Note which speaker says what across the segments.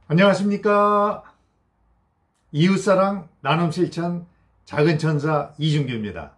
Speaker 1: 안녕하십니까. 이웃사랑 나눔실천 작은천사 이준규입니다.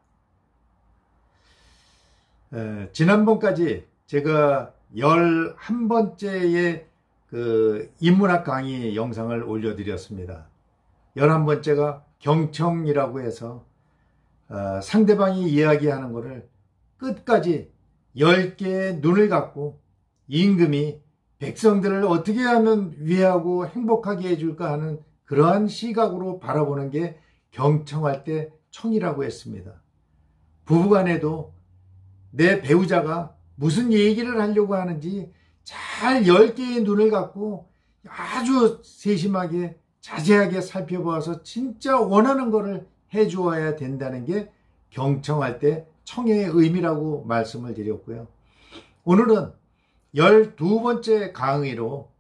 Speaker 1: 지난번까지 제가 11번째의 인문학 강의 영상을 올려드렸습니다. 11번째가 경청이라고 해서 상대방이 이야기하는 것을 끝까지 10개의 눈을 갖고 임금이 백성들을 어떻게 하면 위하고 행복하게 해줄까 하는 그러한 시각으로 바라보는 게 경청할 때 청이라고 했습니다. 부부간에도 내 배우자가 무슨 얘기를 하려고 하는지 잘 10개의 눈을 갖고 아주 세심하게 자세하게 살펴보아서 진짜 원하는 거를 해주어야 된다는 게 경청할 때 청의 의미라고 말씀을 드렸고요. 오늘은 12번째 강의로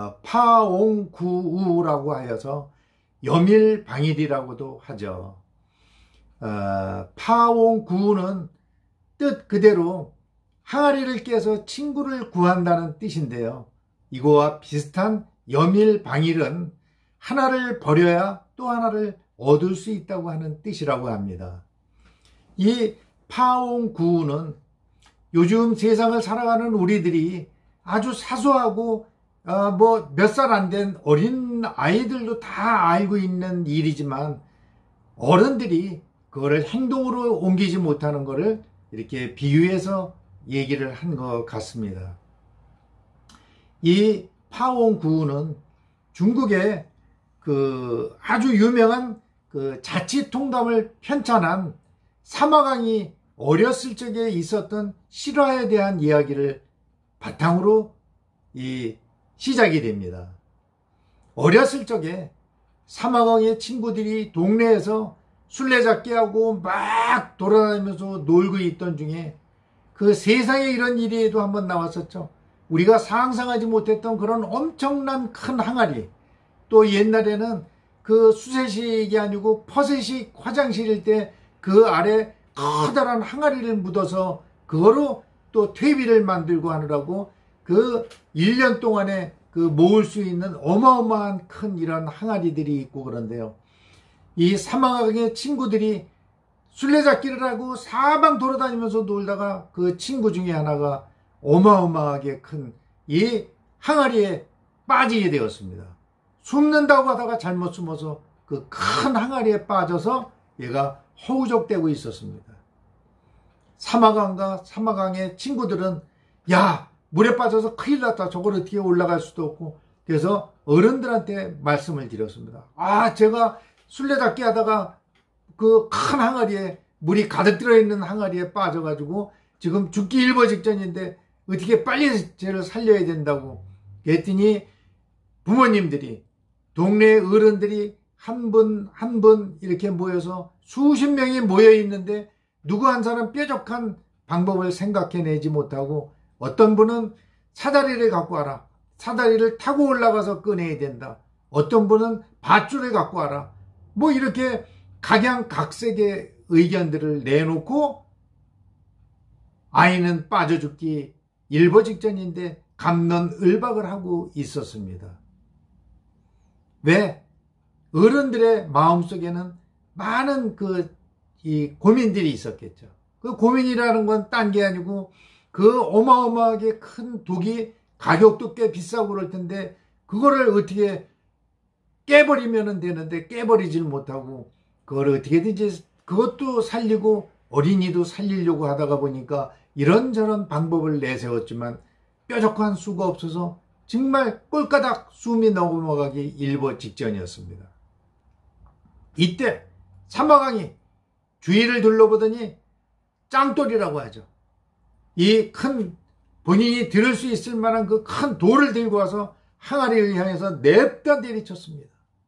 Speaker 1: 파옹구우라고 하여서 여밀방일이라고도 하죠. 파옹구우는 뜻 그대로 항아리를 깨서 친구를 구한다는 뜻인데요. 이거와 비슷한 여밀방일은 하나를 버려야 또 하나를 얻을 수 있다고 하는 뜻이라고 합니다. 이 파옹구우는 요즘 세상을 살아가는 우리들이 아주 사소하고 몇 살 안 된 어린 아이들도 다 알고 있는 일이지만 어른들이 그거를 행동으로 옮기지 못하는 것을 이렇게 비유해서 얘기를 한 것 같습니다. 이 파옹구우는 중국의 아주 유명한 자치통감을 편찬한 사마강이 어렸을 적에 있었던 실화에 대한 이야기를 바탕으로 시작이 됩니다. 어렸을 적에 사마강의 친구들이 동네에서 술래잡기 하고 막 돌아다니면서 놀고 있던 중에 세상에 이런 일이도 한번 나왔었죠. 우리가 상상하지 못했던 그런 엄청난 큰 항아리, 또 옛날에는 수세식이 아니고 퍼세식 화장실일 때 그 아래 커다란 항아리를 묻어서 그거로 또 퇴비를 만들고 하느라고 1년 동안에 모을 수 있는 어마어마한 큰 이런 항아리들이 있고 그런데요. 이 사망학의 친구들이 술래잡기를 하고 사방 돌아다니면서 놀다가 그 친구 중에 하나가 어마어마하게 큰 이 항아리에 빠지게 되었습니다. 숨는다고 하다가 잘못 숨어서 그 큰 항아리에 빠져서 얘가 허우적대고 있었습니다. 사마강과 사마강의 친구들은 야, 물에 빠져서 큰일 났다. 저걸 어떻게 올라갈 수도 없고. 그래서 어른들한테 말씀을 드렸습니다. 제가 술래잡기 하다가 그 큰 항아리에 물이 가득 들어있는 항아리에 빠져가지고 지금 죽기 일보 직전인데 어떻게 빨리 쟤를 살려야 된다고. 그랬더니 부모님들이 동네 어른들이 한 분 한 분 이렇게 모여서 수십 명이 모여 있는데 누구 한 사람 뾰족한 방법을 생각해내지 못하고 어떤 분은 사다리를 갖고 와라. 사다리를 타고 올라가서 꺼내야 된다. 어떤 분은 밧줄을 갖고 와라. 이렇게 각양각색의 의견들을 내놓고 아이는 빠져 죽기 일보 직전인데 갑론을박을 하고 있었습니다. 왜? 어른들의 마음속에는 많은 이 고민들이 있었겠죠. 그 고민이라는 건 딴 게 아니고 어마어마하게 큰 독이 가격도 꽤 비싸고 그럴 텐데 그거를 어떻게 깨버리면 되는데 깨버리질 못하고 그걸 어떻게든지 그것도 살리고 어린이도 살리려고 하다가 보니까 이런저런 방법을 내세웠지만 뾰족한 수가 없어서 정말 꼴까닥 숨이 넘어가기 일보 직전이었습니다. 이때 사마강이 주위를 둘러보더니 짱돌이라고 하죠. 이 큰 본인이 들을 수 있을 만한 그 큰 돌을 들고 와서 항아리를 향해서 냅다 내리쳤습니다.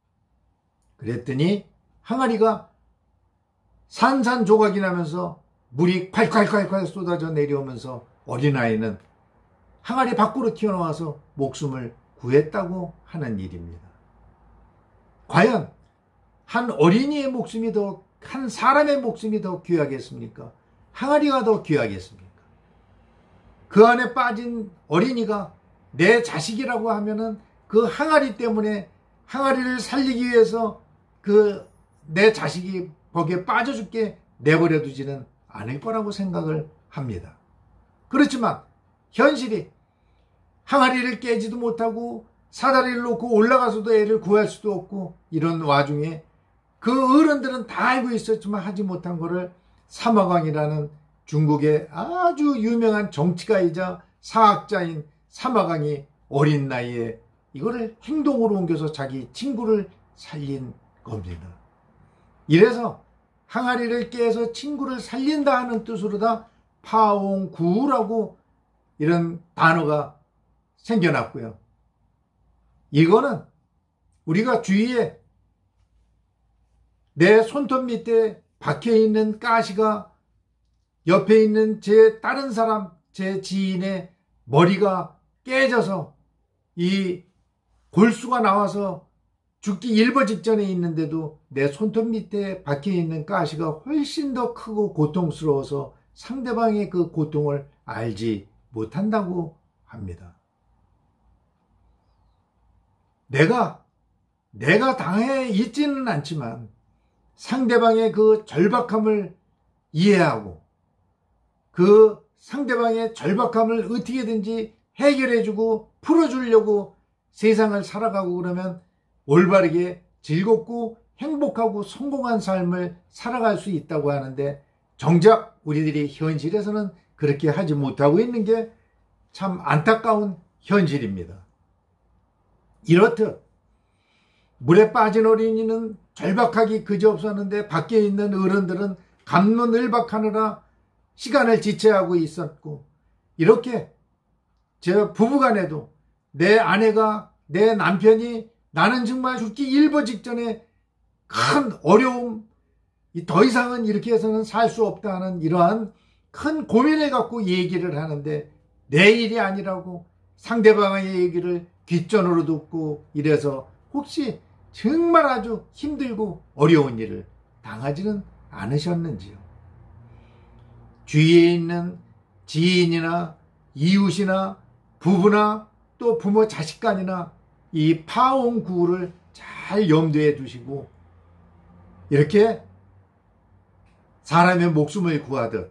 Speaker 1: 그랬더니 항아리가 산산조각이 나면서 물이 콸콸콸콸 쏟아져 내려오면서 어린아이는 항아리 밖으로 튀어나와서 목숨을 구했다고 하는 일입니다. 과연 한 어린이의 목숨이 한 사람의 목숨이 더 귀하겠습니까? 항아리가 더 귀하겠습니까? 그 안에 빠진 어린이가 내 자식이라고 하면은 그 항아리 때문에 항아리를 살리기 위해서 그 내 자식이 거기에 빠져 죽게 내버려 두지는 않을 거라고 생각을 합니다. 그렇지만 현실이 항아리를 깨지도 못하고 사다리를 놓고 올라가서도 애를 구할 수도 없고, 이런 와중에 그 어른들은 다 알고 있었지만 하지 못한 거를 사마광이라는 중국의 아주 유명한 정치가이자 사학자인 사마광이 어린 나이에 이거를 행동으로 옮겨서 자기 친구를 살린 겁니다. 이래서 항아리를 깨서 친구를 살린다 하는 뜻으로다 파옹구라고 이런 단어가 생겨났고요. 이거는 우리가 주위에 내 손톱 밑에 박혀있는 가시가 옆에 있는 제 다른 사람, 제 지인의 머리가 깨져서 이 골수가 나와서 죽기 일보 직전에 있는데도 내 손톱 밑에 박혀있는 가시가 훨씬 더 크고 고통스러워서 상대방의 그 고통을 알지 못한다고 합니다. 내가 당해 있지는 않지만 상대방의 그 절박함을 이해하고 그 상대방의 절박함을 어떻게든지 해결해주고 풀어주려고 세상을 살아가고 그러면 올바르게 즐겁고 행복하고 성공한 삶을 살아갈 수 있다고 하는데, 정작 우리들이 현실에서는 그렇게 하지 못하고 있는 게 참 안타까운 현실입니다. 이렇듯 물에 빠진 어린이는 절박하기 그지없었는데 밖에 있는 어른들은 감론을박하느라 시간을 지체하고 있었고, 이렇게 저 부부간에도 내 아내가, 내 남편이 나는 정말 죽기 일보 직전에 큰 어려움, 더 이상은 이렇게 해서는 살 수 없다는 이러한 큰 고민을 갖고 얘기를 하는데 내 일이 아니라고 상대방의 얘기를 귓전으로 듣고 이래서 혹시 정말 아주 힘들고 어려운 일을 당하지는 않으셨는지요? 주위에 있는 지인이나 이웃이나 부부나 또 부모 자식 간이나 이 파옹구를 잘 염두에 두시고 이렇게 사람의 목숨을 구하듯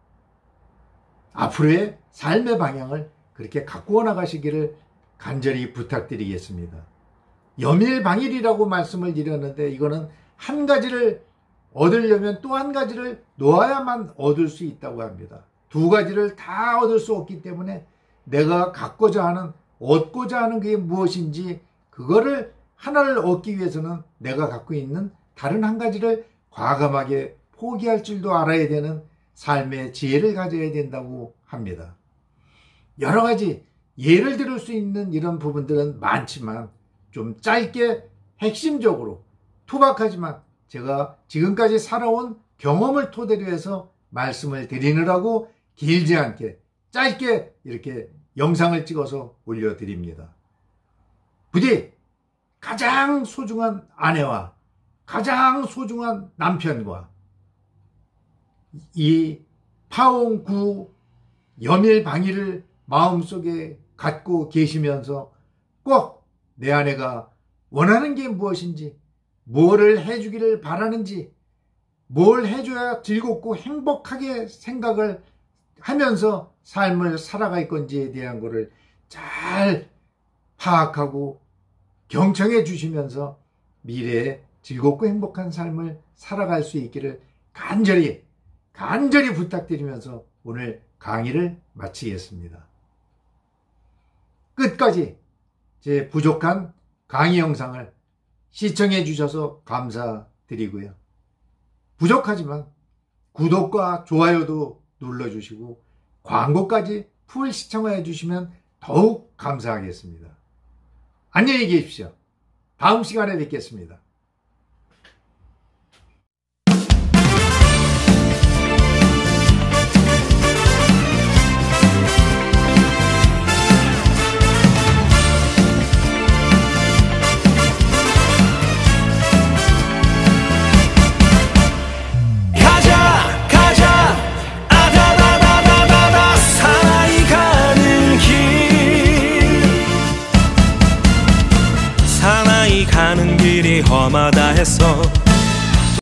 Speaker 1: 앞으로의 삶의 방향을 그렇게 가꾸어 나가시기를 간절히 부탁드리겠습니다. 염일방일이라고 말씀을 드렸는데 이거는 한 가지를 얻으려면 또 한 가지를 놓아야만 얻을 수 있다고 합니다. 두 가지를 다 얻을 수 없기 때문에 내가 갖고자 하는, 얻고자 하는 게 무엇인지 그거를 하나를 얻기 위해서는 내가 갖고 있는 다른 한 가지를 과감하게 포기할 줄도 알아야 되는 삶의 지혜를 가져야 된다고 합니다. 여러 가지 예를 들을 수 있는 이런 부분들은 많지만 좀 짧게 핵심적으로 투박하지만 제가 지금까지 살아온 경험을 토대로 해서 말씀을 드리느라고 길지 않게 짧게 이렇게 영상을 찍어서 올려드립니다. 부디 가장 소중한 아내와 가장 소중한 남편과 이 파옹구 염일방일을 마음속에 갖고 계시면서 꼭 내 아내가 원하는 게 무엇인지, 뭐를 해주기를 바라는지, 뭘 해줘야 즐겁고 행복하게 생각을 하면서 삶을 살아갈 건지에 대한 거를 잘 파악하고 경청해 주시면서 미래에 즐겁고 행복한 삶을 살아갈 수 있기를 간절히 부탁드리면서 오늘 강의를 마치겠습니다. 끝까지 제 부족한 강의 영상을 시청해 주셔서 감사드리고요. 부족하지만 구독과 좋아요도 눌러주시고 광고까지 풀 시청해 주시면 더욱 감사하겠습니다. 안녕히 계십시오. 다음 시간에 뵙겠습니다.
Speaker 2: 가는 길이 험하다 해서